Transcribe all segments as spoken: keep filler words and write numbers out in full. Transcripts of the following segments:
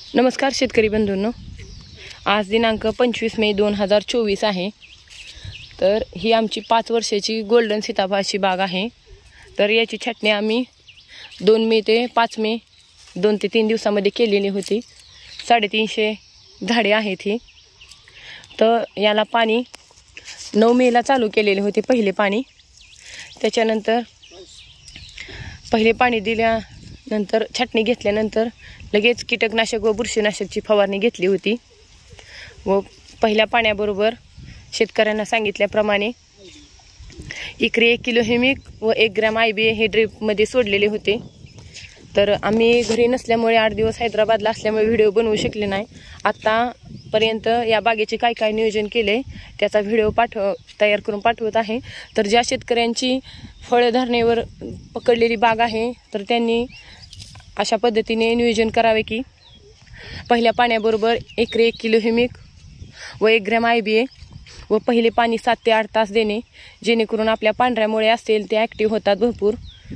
नमस्कार शेतकरी बंधूंनो, आज दिनांक पंचवीस मे दोन हजार चोवीस आहे। तर ही आमची पाच वर्षाची गोल्डन सीताफळाची बाग आहे। तर याची छाटणी आम्ही दोन मे ते पाच मे दोन ते तीन दिवसामध्ये केलेली होती। साडेतीनशे झाडे आहेत ही। तर याला पाणी नऊ मेला चालू केलेले होते पहिले पाणी। त्याच्यानंतर पहिले पाणी दिल्यानंतर छाटणी घेतल्यानंतर लगेच कीटकनाशक व बुरशीनाशकची फवारणी घेतली होती व पहिल्या पाण्याबरोबर शेतकऱ्यांना सांगितल्याप्रमाणे एकरी एक किलो हेमिक व एक ग्रॅम आय बी ए हे ड्रिपमध्ये सोडलेले होते। तर आम्ही घरी नसल्यामुळे आठ दिवस हैदराबादला असल्यामुळे व्हिडिओ बनवू शकले नाही। आतापर्यंत या बागेचे काय काय नियोजन केले त्याचा व्हिडिओ पाठव तयार करून पाठवत आहे। तर ज्या शेतकऱ्यांची फळधारणेवर पकडलेली बाग आहे तर त्यांनी अशा पद्धतीने नियोजन करावे की पहिल्या पाण्याबरोबर एकरी एक किलो हेमिक व एक ग्रॅम आय बी ए व पहिले पाणी सात ते आठ तास देणे, जेणेकरून आपल्या पांढऱ्या मुळे असतील ते ॲक्टिव्ह होतात भरपूर।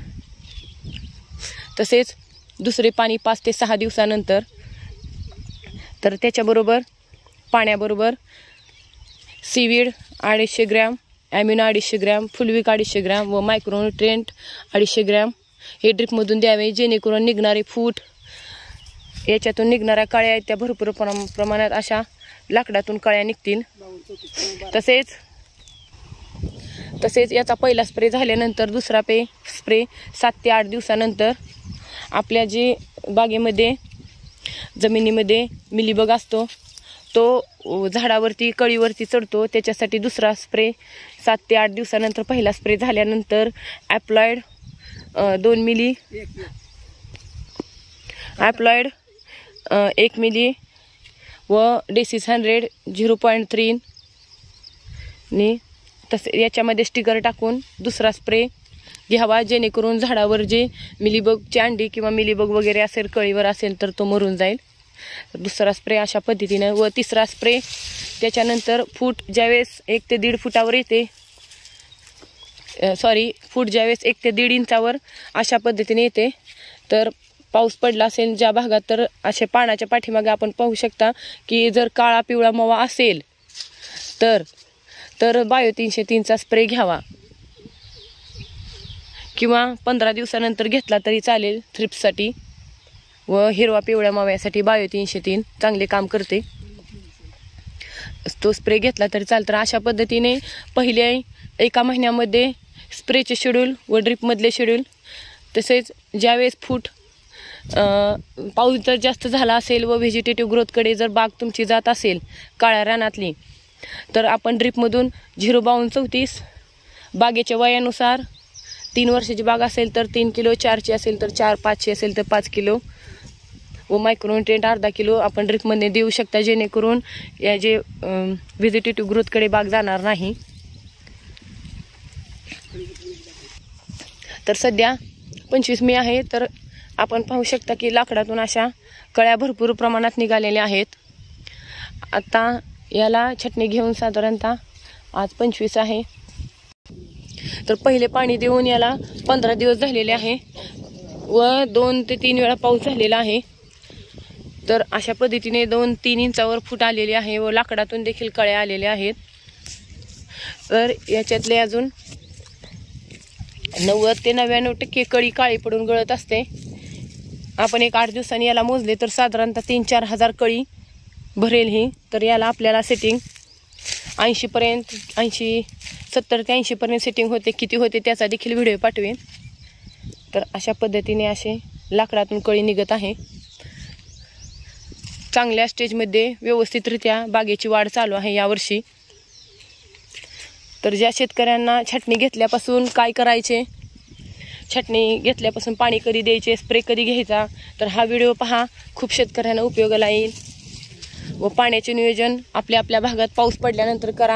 तसेच दुसरे पाणी पाच ते सहा दिवसानंतर। तर त्याच्याबरोबर पाण्याबरोबर सीवीड अडीचशे ग्रॅम, ॲमिनो अडीचशे ग्रॅम, फुलविक अडीचशे ग्रॅम व मायक्रोन्युट्रिएंट अडीचशे ग्रॅम हे ड्रिपमधून द्यावे, जेणेकरून निघणारे फूट याच्यातून निघणाऱ्या कळ्या आहेत त्या भरपूर प्रमाणात अशा लाकडातून कळ्या निघतील। तसेच तसेच याचा पहिला स्प्रे झाल्यानंतर दुसरा पे स्प्रे सात ते आठ दिवसानंतर आपल्या जे बागेमध्ये जमिनीमध्ये मिलीबग असतो तो झाडावरती कळीवरती चढतो, त्याच्यासाठी दुसरा स्प्रे सात ते आठ दिवसानंतर पहिला स्प्रे झाल्यानंतर ॲप्लाइड दोन मिली ॲप्लाइड एक मिली व Decis hundred zero point three नी तसे याच्यामध्ये स्टिकर टाकून दुसरा स्प्रे घ्यावा, जेणेकरून झाडावर जे मिलीबगची अंडी किंवा मिलीबग वगैरे असेल कळीवर असेल तर तो मरून जाईल। दुसरा स्प्रे अशा पद्धतीने व तिसरा स्प्रे त्याच्यानंतर फूट ज्यावेळेस एक ते दीड फुटावर येते सॉरी फूट ज्यावेळेस एक ते दीड इंचावर अशा पद्धतीने येते तर पाऊस पडला असेल ज्या भागात तर असे पानाच्या पाठीमागे आपण पाहू शकता की जर काळा पिवळा मवा असेल तर तर बायो तीनशे तीनचा स्प्रे घ्यावा किंवा पंधरा दिवसानंतर घेतला तरी चालेल थ्रिप्ससाठी व हिरवा पिवळ्या माव्यासाठी बायो तीनशे तीन चांगले काम करते, तो स्प्रे घेतला तरी चालतं। अशा पद्धतीने पहिल्या एका महिन्यामध्ये स्प्रेचे शेड्यूल व ड्रिपमधले शेड्यूल, तसेच ज्यावेळेस फूट पाऊस जर जास्त झाला असेल व व्हेजिटेटिव्ह ग्रोथकडे जर बाग तुमची जात असेल काळ्या रानातली तर आपण ड्रिपमधून झिरो बावन्न चौतीस बागेच्या वयानुसार तीन वर्षाची बाग असेल तर तीन किलो, चारची असेल तर चार, पाचची असेल तर पाच किलो व मायक्रोन्युट्रिएंट अर्धा किलो आपण ड्रिपमध्ये देऊ शकता, जेणेकरून या जे व्हेजिटेटिव्ह ग्रोथकडे बाग जाणार नाही। तर सध्या पंचवीस मे आहे तर आपण पाहू शकता की लाकडातून अशा कळ्या भरपूर प्रमाणात निघालेल्या आहेत। आता याला छटणी घेऊन साधारणतः आज पंचवीस आहे तर पहिले पाणी देऊन याला पंधरा दिवस झालेले आहे व दोन ते तीन वेळा पाऊस झालेला आहे। तर अशा पद्धतीने दोन तीन इंचावर फूट आलेले आहे व लाकडातून देखील कळ्या आलेल्या आहेत। तर याच्यातले अजून नव्वद ते नव्याण्णव टक्के कळी काळी पडून गळत असते। आपण एक आठ दिवसांनी याला मोजले तर साधारणतः तीन चार हजार कळी भरेल ही। तर याला आपल्याला सेटिंग ऐंशीपर्यंत ऐंशी सत्तर ते ऐंशीपर्यंत सेटिंग होते, किती होते त्याचा देखील व्हिडिओ पाठवेन। तर अशा पद्धतीने असे लाकडातून कळी निघत आहे। चांगल्या स्टेजमध्ये व्यवस्थितरित्या बागेची वाढ चालू आहे यावर्षी। तर ज्या शेतकऱ्यांना छाटणी घेतल्यापासून काय करायचे, छाटणी घेतल्यापासून पाणी कधी द्यायचे, स्प्रे कधी घ्यायचा, तर हा व्हिडिओ पहा, खूप शेतकऱ्यांना उपयोगाला येईल। व पाण्याचे नियोजन आपल्या आपल्या भागात पाऊस पडल्यानंतर करा।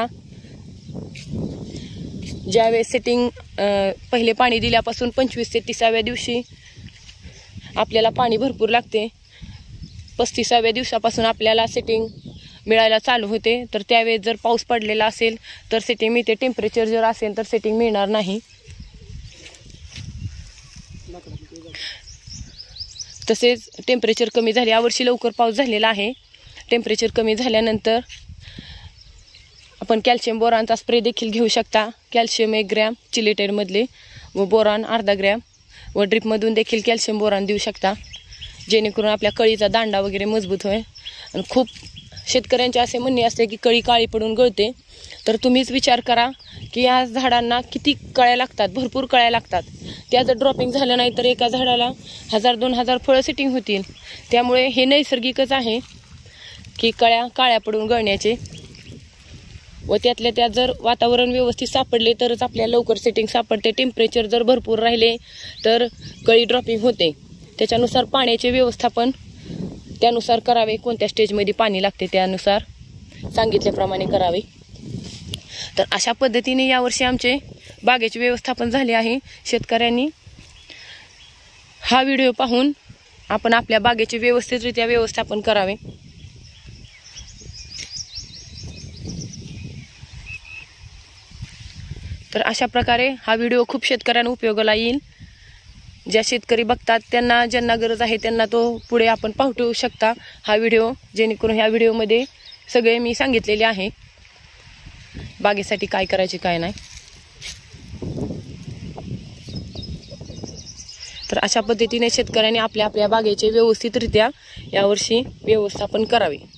ज्यावेळेस सेटिंग पहिले पाणी दिल्यापासून पंचवीस ते तिसाव्या दिवशी आपल्याला पाणी भरपूर लागते, पस्तीसाव्या दिवसापासून आपल्याला सेटिंग मिळायला चालू होते। तर त्यावेळेस जर पाऊस पडलेला असेल तर सेटिंग मिळते, टेम्परेचर जर असेल तर सेटिंग मिळणार नाही। तसेच टेम्परेचर कमी झाले, यावर्षी लवकर पाऊस झालेला आहे. टेम्परेचर कमी झाल्यानंतर आपण कॅल्शियम बोरानचा स्प्रे देखील घेऊ शकता. कॅल्शियम एक ग्रॅम चिलिटेडमधले व बोरान अर्धा ग्रॅम व ड्रिपमधून देखील कॅल्शियम बोरान देऊ शकता, जेणेकरून आपल्या कळीचा दांडा वगैरे मजबूत होईल. आणि खूप शेतकऱ्यांचे असे म्हणणे असते की कळी काळी पडून गळते, तर तुम्हीच विचार करा की या झाडांना किती कळ्या लागतात, भरपूर कळ्या लागतात. त्या जर ड्रॉपिंग झालं नाही तर एका झाडाला हजार दोन हजार फळं सेटिंग होतील. त्यामुळे हे नैसर्गिकच आहे की कळ्या काळ्या पडून गळण्याचे. व त्यातल्या त्यात जर वातावरण व्यवस्थित सापडले तरच आपल्याला लवकर सेटिंग सापडते. टेम्परेचर जर भरपूर राहिले तर कळी ड्रॉपिंग होते. त्याच्यानुसार पाण्याचे व्यवस्थापन त्यानुसार करावे, कोणत्या स्टेजमध्ये पाणी लागते त्यानुसार सांगितल्याप्रमाणे करावे. तर अशा पद्धतीने यावर्षी आमचे बागेचे व्यवस्थापन झाले आहे. शेतकऱ्यांनी हा व्हिडिओ पाहून आपण आपल्या बागेचे व्यवस्थितरित्या व्यवस्थापन करावे. तर अशा प्रकारे हा व्हिडिओ खूप शेतकऱ्यांना उपयोगाला येईल. ज्या शेतकरी बघतात त्यांना, ज्यांना गरज आहे त्यांना तो पुढे आपण पाठवू शकता हा व्हिडिओ, जेणेकरून ह्या व्हिडिओमध्ये सगळे मी सांगितलेले आहे बागेसाठी काय करायचे काय नाही. तर अशा पद्धतीने शेतकऱ्यांनी आपल्या आपल्या बागेचे व्यवस्थितरित्या यावर्षी व्यवस्थापन करावे.